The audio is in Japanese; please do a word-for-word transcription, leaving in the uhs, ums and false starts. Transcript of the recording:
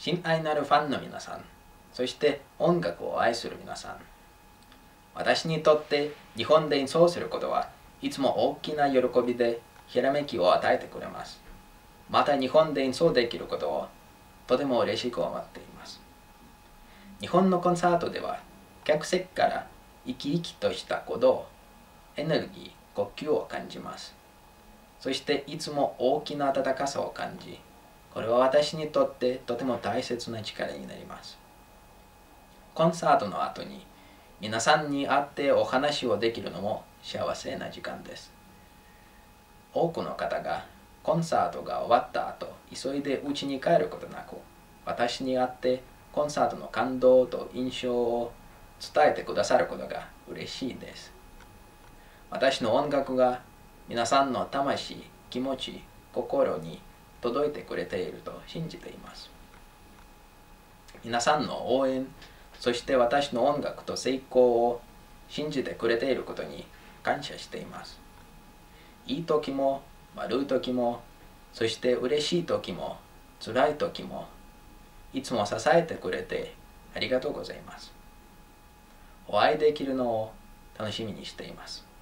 親愛なるファンの皆さん、そして音楽を愛する皆さん、私にとって日本で演奏することはいつも大きな喜びでひらめきを与えてくれます。また日本で演奏できることをとても嬉しく思っています。日本のコンサートでは客席から生き生きとした鼓動、エネルギー、呼吸を感じます。そしていつも大きな温かさを感じ、これは私にとってとても大切な力になります。コンサートの後に皆さんに会ってお話をできるのも幸せな時間です。多くの方がコンサートが終わった後、急いで家に帰ることなく、私に会ってコンサートの感動と印象を伝えてくださることが嬉しいです。私の音楽が皆さんの魂、気持ち、心に届いてくれていると信じています。皆さんの応援、そして私の音楽と成功を信じてくれていることに感謝しています。いい時も悪い時も、そして嬉しい時も辛い時も、いつも支えてくれてありがとうございます。お会いできるのを楽しみにしています。